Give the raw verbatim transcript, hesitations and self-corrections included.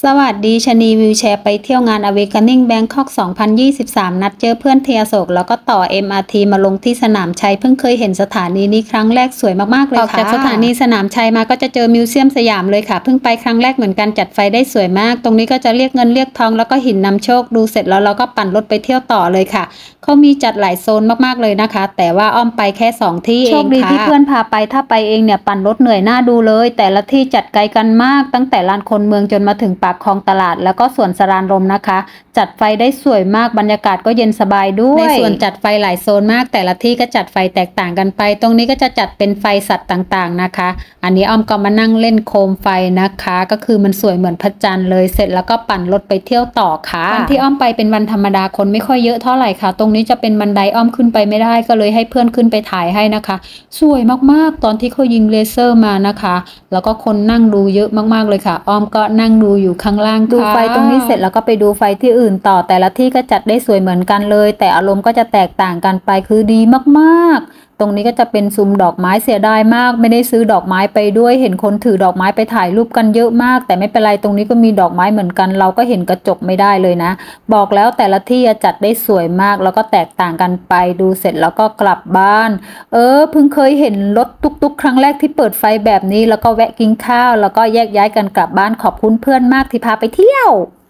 สวัสดีชนีวิวแชร์ไปเที่ยวงาน Awakening Bangkok สองพันยี่สิบสาม นัดเจอเพื่อนเทียโศกแล้วก็ต่อ เอ็ม อาร์ ที มาลงที่สนามชัยเพิ่งเคยเห็นสถานีนี้ครั้งแรกสวยมากๆเลยค่ะออกจากสถานีสนามชัยมาก็จะเจอมิวเซียมสยามเลยค่ะเพิ่งไปครั้งแรกเหมือนกันจัดไฟได้สวยมากตรงนี้ก็จะเรียกเงินเรียกทองแล้วก็หินนำโชคดูเสร็จแล้วเราก็ปั่นรถไปเที่ยวต่อเลยค่ะเขามีจัดหลายโซนมากๆเลยนะคะแต่ว่าอ้อมไปแค่สองที่เองค่ะโชคดีที่เพื่อนพาไปถ้าไปเองเนี่ยปั่นรถเหนื่อยหน้าดูเลยแต่ละที่จัดไกลกันมากตั้งแต่ลานคนเมืองจนมาถึงปากคลองตลาดแล้วก็สวนสรานรมนะคะจัดไฟได้สวยมากบรรยากาศก็เย็นสบายด้วยในส่วนจัดไฟหลายโซนมากแต่ละที่ก็จัดไฟแตกต่างกันไปตรงนี้ก็จะจัดเป็นไฟสัตว์ต่างๆนะคะอันนี้อ้อมก็มานั่งเล่นโคมไฟนะคะก็คือมันสวยเหมือนพระจันทร์เลยเสร็จแล้วก็ปั่นรถไปเที่ยวต่อค่ะวันที่อ้อมไปเป็นวันธรรมดาคนไม่ค่อยเยอะเท่าไหร่ค่ะตรงนี้จะเป็นบันไดอ้อมขึ้นไปไม่ได้ก็เลยให้เพื่อนขึ้นไปถ่ายให้นะคะสวยมากๆตอนที่เขายิงเลเซอร์มานะคะแล้วก็คนนั่งดูเยอะมากๆเลยค่ะอ้อมก็นั่งดูอยู่ข้างล่างดูไฟตรงนี้เสร็จแล้วก็ไปดูไฟที่อื่นต่อแต่ละที่ก็จัดได้สวยเหมือนกันเลยแต่อารมณ์ก็จะแตกต่างกันไปคือดีมากๆตรงนี้ก็จะเป็นซุ้มดอกไม้เสียดายมากไม่ได้ซื้อดอกไม้ไปด้วยเห็นคนถือดอกไม้ไปถ่ายรูปกันเยอะมากแต่ไม่เป็นไรตรงนี้ก็มีดอกไม้เหมือนกันเราก็เห็นกระจกไม่ได้เลยนะบอกแล้วแต่ละที่จัดได้สวยมากแล้วก็แตกต่างกันไปดูเสร็จแล้วก็กลับบ้านเออเพิ่งเคยเห็นรถตุ๊กๆครั้งแรกที่เปิดไฟแบบนี้แล้วก็แวะกินข้าวแล้วก็แยกย้ายกันกลับบ้านขอบคุณเพื่อนมากที่พาไปเที่ยว